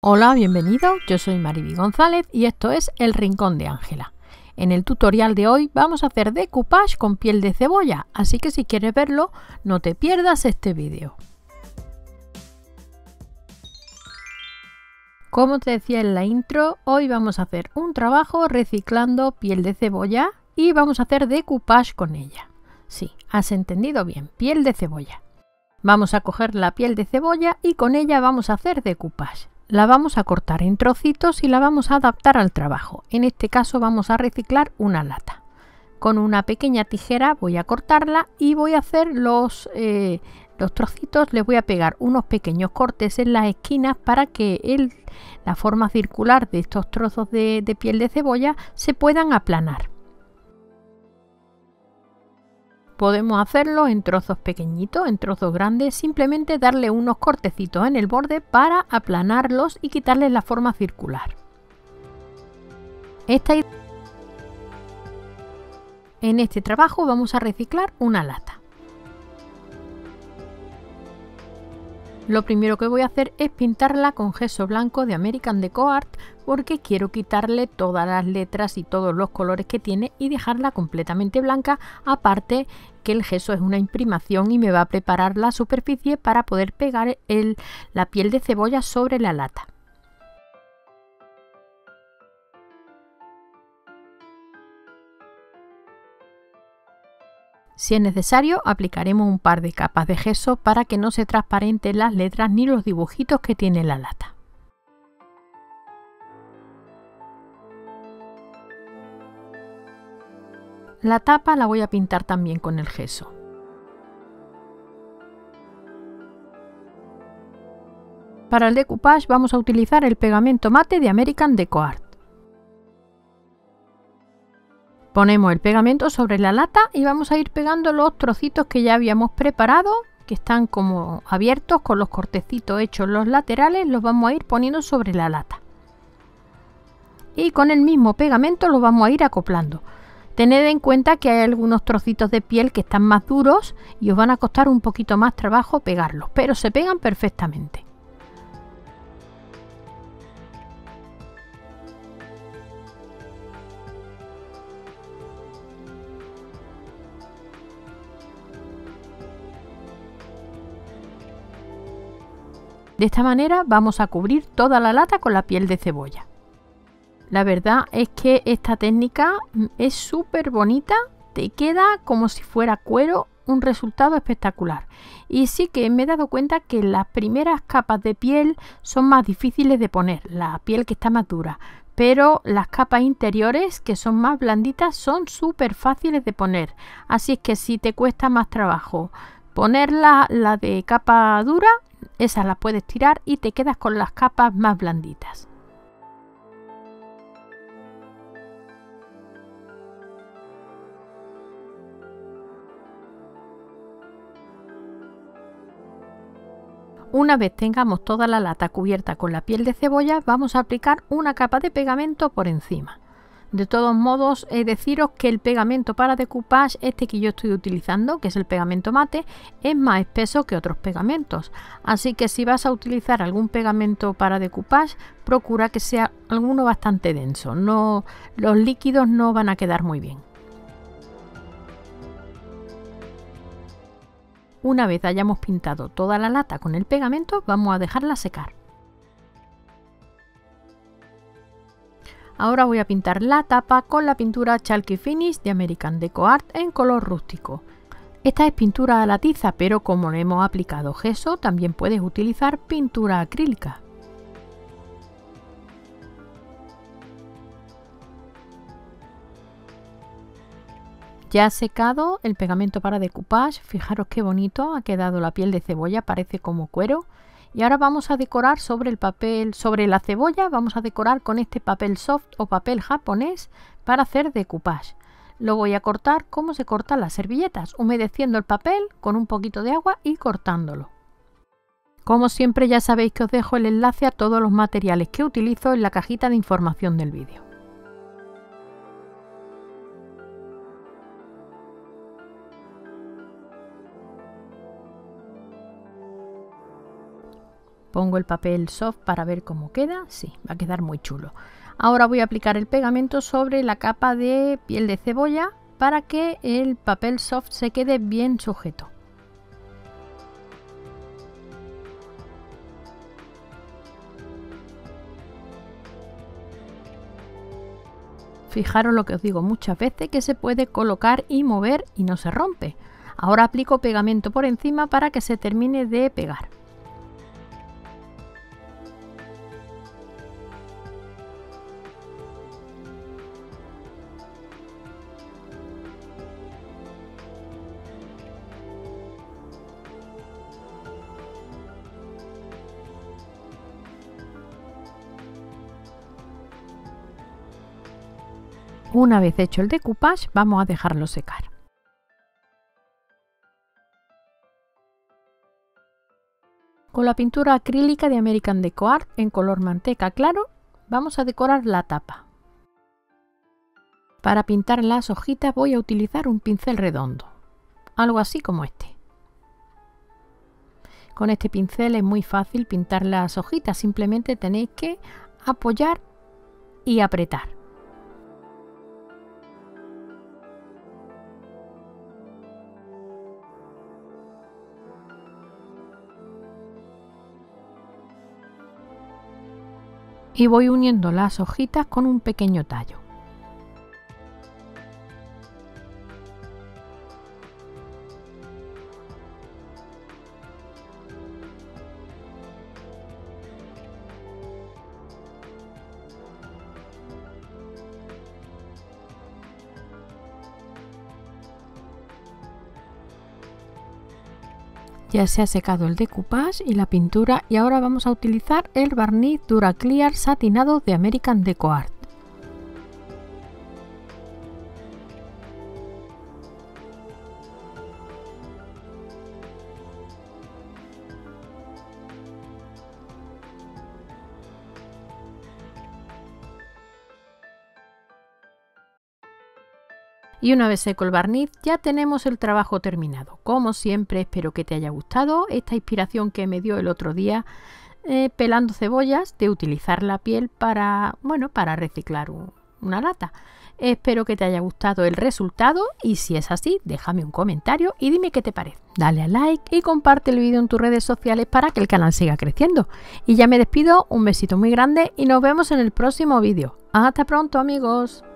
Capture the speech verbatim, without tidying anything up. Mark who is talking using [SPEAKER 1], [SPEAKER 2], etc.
[SPEAKER 1] Hola, bienvenido, yo soy Mariby González y esto es El Rincón de Ángela. En el tutorial de hoy vamos a hacer decoupage con piel de cebolla, así que si quieres verlo, no te pierdas este vídeo. Como te decía en la intro, hoy vamos a hacer un trabajo reciclando piel de cebolla y vamos a hacer decoupage con ella. Sí, has entendido bien, piel de cebolla. Vamos a coger la piel de cebolla y con ella vamos a hacer decoupage. La vamos a cortar en trocitos y la vamos a adaptar al trabajo. En este caso vamos a reciclar una lata. Con una pequeña tijera voy a cortarla y voy a hacer los, eh, los trocitos. Les voy a pegar unos pequeños cortes en las esquinas para que el, la forma circular de estos trozos de, de piel de cebolla se puedan aplanar. Podemos hacerlo en trozos pequeñitos, en trozos grandes, simplemente darle unos cortecitos en el borde para aplanarlos y quitarles la forma circular. Esta en este trabajo vamos a reciclar una lata. Lo primero que voy a hacer es pintarla con gesso blanco de American Deco Art porque quiero quitarle todas las letras y todos los colores que tiene y dejarla completamente blanca, aparte que el gesso es una imprimación y me va a preparar la superficie para poder pegar el, la piel de cebolla sobre la lata. Si es necesario, aplicaremos un par de capas de gesso para que no se transparenten las letras ni los dibujitos que tiene la lata. La tapa la voy a pintar también con el gesso. Para el decoupage vamos a utilizar el pegamento mate de American Deco Art. Ponemos el pegamento sobre la lata y vamos a ir pegando los trocitos que ya habíamos preparado, que están como abiertos con los cortecitos hechos en los laterales, los vamos a ir poniendo sobre la lata. Y con el mismo pegamento los vamos a ir acoplando. Tened en cuenta que hay algunos trocitos de piel que están más duros y os van a costar un poquito más trabajo pegarlos, pero se pegan perfectamente. De esta manera vamos a cubrir toda la lata con la piel de cebolla. La verdad es que esta técnica es súper bonita, te queda como si fuera cuero, un resultado espectacular. Y sí que me he dado cuenta que las primeras capas de piel son más difíciles de poner, la piel que está más dura, pero las capas interiores que son más blanditas son súper fáciles de poner. Así es que si te cuesta más trabajo poner la, la de capa dura, esas las puedes tirar y te quedas con las capas más blanditas. Una vez tengamos toda la lata cubierta con la piel de cebolla, vamos a aplicar una capa de pegamento por encima. De todos modos, he de deciros que el pegamento para decoupage, este que yo estoy utilizando, que es el pegamento mate, es más espeso que otros pegamentos. Así que si vas a utilizar algún pegamento para decoupage, procura que sea alguno bastante denso. No, los líquidos no van a quedar muy bien. Una vez hayamos pintado toda la lata con el pegamento, vamos a dejarla secar. Ahora voy a pintar la tapa con la pintura Chalky Finish de American Deco Art en color rústico. Esta es pintura a la tiza, pero como le hemos aplicado gesso, también puedes utilizar pintura acrílica. Ya ha secado el pegamento para decoupage, fijaros qué bonito ha quedado la piel de cebolla, parece como cuero. Y ahora vamos a decorar sobre el papel, sobre la cebolla, vamos a decorar con este papel soft o papel japonés para hacer decoupage. Lo voy a cortar como se cortan las servilletas, humedeciendo el papel con un poquito de agua y cortándolo. Como siempre ya sabéis que os dejo el enlace a todos los materiales que utilizo en la cajita de información del vídeo. Pongo el papel soft para ver cómo queda. Sí, va a quedar muy chulo. Ahora voy a aplicar el pegamento sobre la capa de piel de cebolla para que el papel soft se quede bien sujeto. Fijaros lo que os digo muchas veces, que se puede colocar y mover y no se rompe. Ahora aplico pegamento por encima para que se termine de pegar. Una vez hecho el decoupage, vamos a dejarlo secar. Con la pintura acrílica de American Deco Art en color manteca claro, vamos a decorar la tapa. Para pintar las hojitas voy a utilizar un pincel redondo, algo así como este. Con este pincel es muy fácil pintar las hojitas, simplemente tenéis que apoyar y apretar. Y voy uniendo las hojitas con un pequeño tallo. Ya se ha secado el decoupage y la pintura y ahora vamos a utilizar el barniz Duraclear satinado de American Deco Art. Y una vez seco el barniz ya tenemos el trabajo terminado. Como siempre espero que te haya gustado esta inspiración que me dio el otro día eh, pelando cebollas, de utilizar la piel para, bueno, para reciclar un, una lata. Espero que te haya gustado el resultado y si es así déjame un comentario y dime qué te parece. Dale a like y comparte el vídeo en tus redes sociales para que el canal siga creciendo. Y ya me despido, un besito muy grande y nos vemos en el próximo vídeo. Hasta pronto amigos.